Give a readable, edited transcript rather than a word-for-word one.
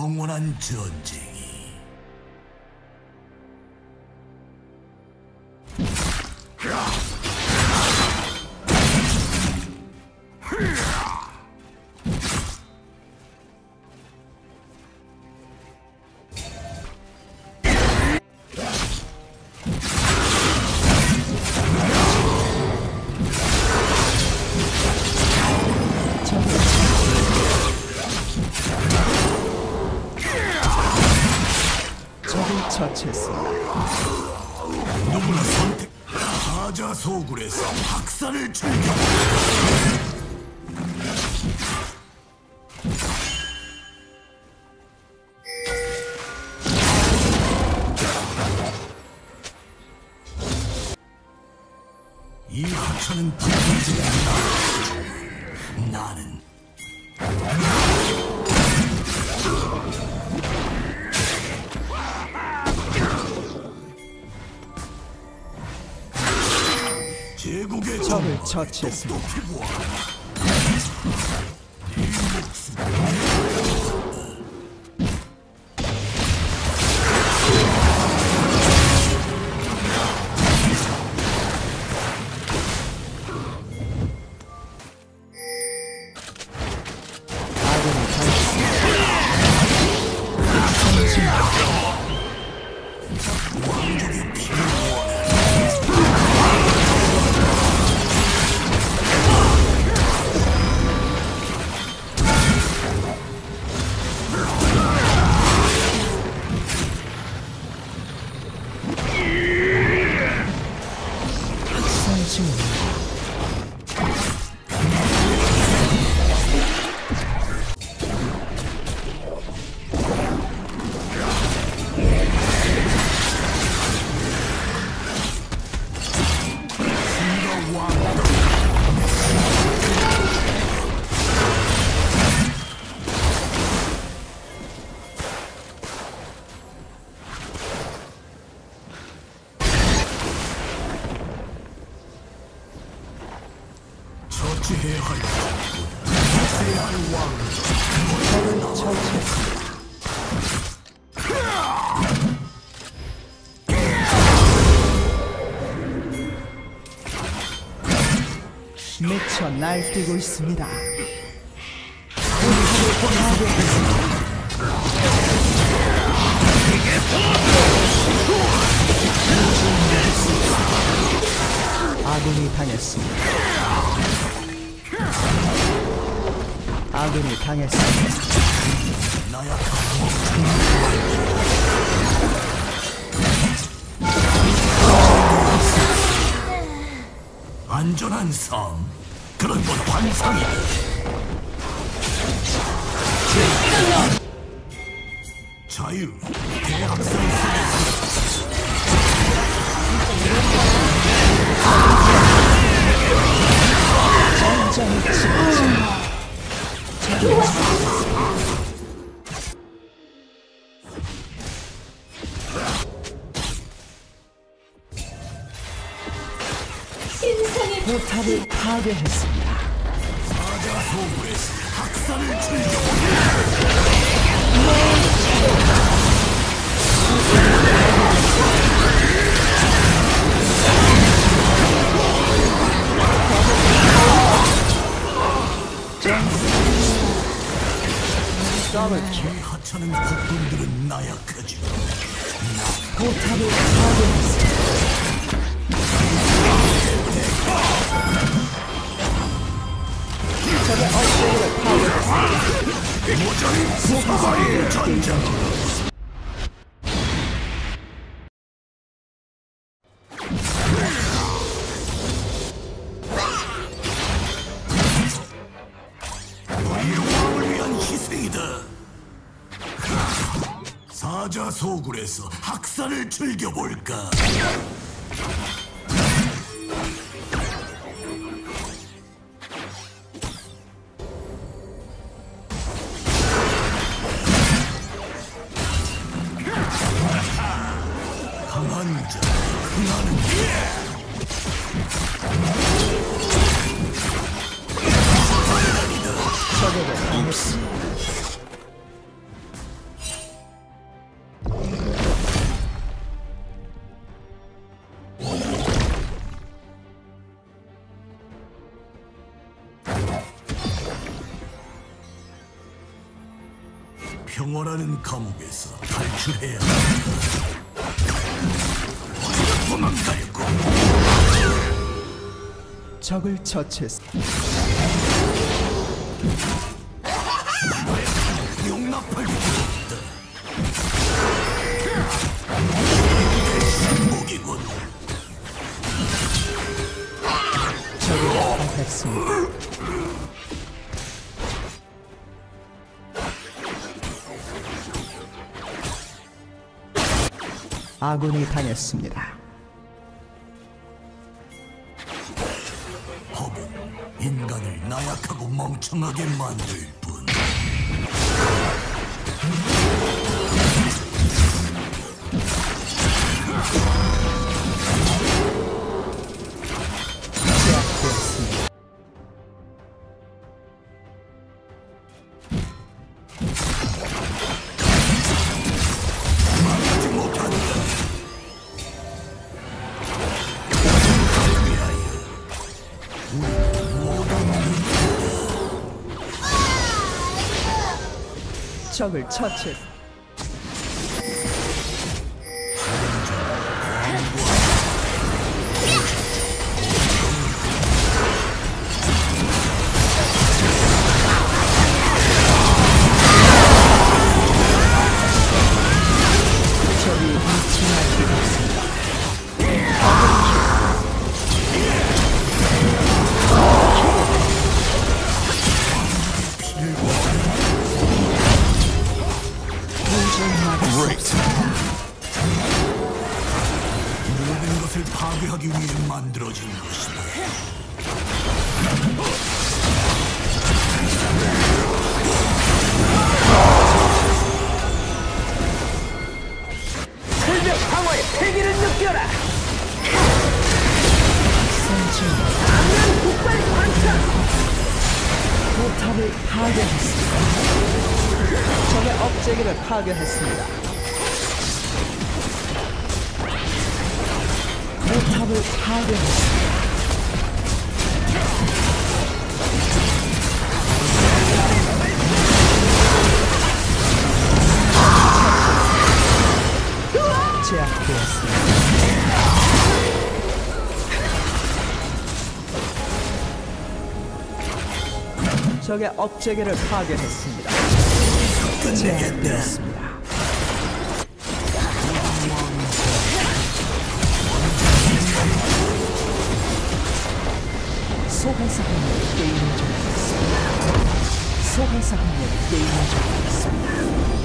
영원한 전쟁이. 처치했습니다. 누구나 선택. 사자 소굴에서 학살을 즐겨. 이 하찮은 불길들의 나는 제국의 적을 처치했습니다. 처치해야 할 왕. 적을 처치했습니다. 미쳐 날뛰고 있습니다. 아군이 당했습니다. 아군이 당했습니다. 안전한 삶, 그런 건 환상이다. 자유, 대학살 속에서 전장의 치료자. 포탑을 파괴했습니다. 사자 소굴에서 학살을 즐겨. 이 하찮은 폭군들은 나약하지. 포탑을 파괴했습니다. 적의 업그레이드를 파괴했습니다. 모자리 사사리의 전쟁. 너희 왕을 위한 희생이다. 사자 소굴에서 학살을 즐겨볼까? 강한 자, 나는 적에게 당했습니다. 평화라는 감옥에서 탈출해야 한다. 도망갈 거. 적을 처치했습니다. 용납할 수 없다. 신목이군. 적을 파괴했습니다. 아군이 당했습니다. 법은 인간을 나약하고 멍청하게 만들 뿐. 제압되었습니다. 막지 못한다. 위하여 우리 모두 적을 처치. 적이 미친을 들었습니다. 모든 것을 파괴하기 위해 만들어진 것이다. 철벽 방어의 패기를 느껴라! 강렬 폭발 관차! 포탑을 파괴했습니다. 적의 업체계를 파괴했습니다. 포탑을 파괴했습니다. 제압되었습니다. 적의 업체계를 파괴했습니다. 제압되었습니다. 속에서 하는 게임을 종료했습니다. 속에서 하는 게임을 종료했습니다.